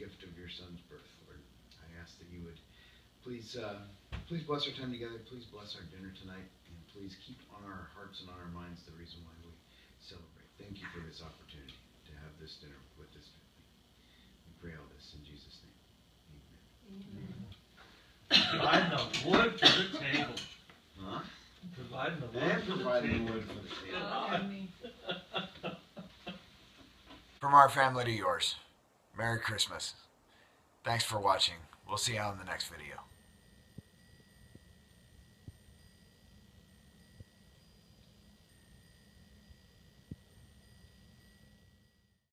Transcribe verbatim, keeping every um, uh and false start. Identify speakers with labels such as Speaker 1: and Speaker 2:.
Speaker 1: gift of your son's birth, Lord. I ask that you would please, uh, please bless our time together. Please bless our dinner tonight, and please keep on our hearts and on our minds the reason why we celebrate. Thank you for this opportunity to have this dinner with this family. We pray all this in Jesus' name.
Speaker 2: Providing the wood for the table.
Speaker 1: Huh?
Speaker 2: Providing the wood
Speaker 1: And
Speaker 2: for the
Speaker 1: providing
Speaker 2: table.
Speaker 1: the wood for the table.
Speaker 2: Oh.
Speaker 3: From our family to yours, Merry Christmas. Thanks for watching. We'll see you on the next video.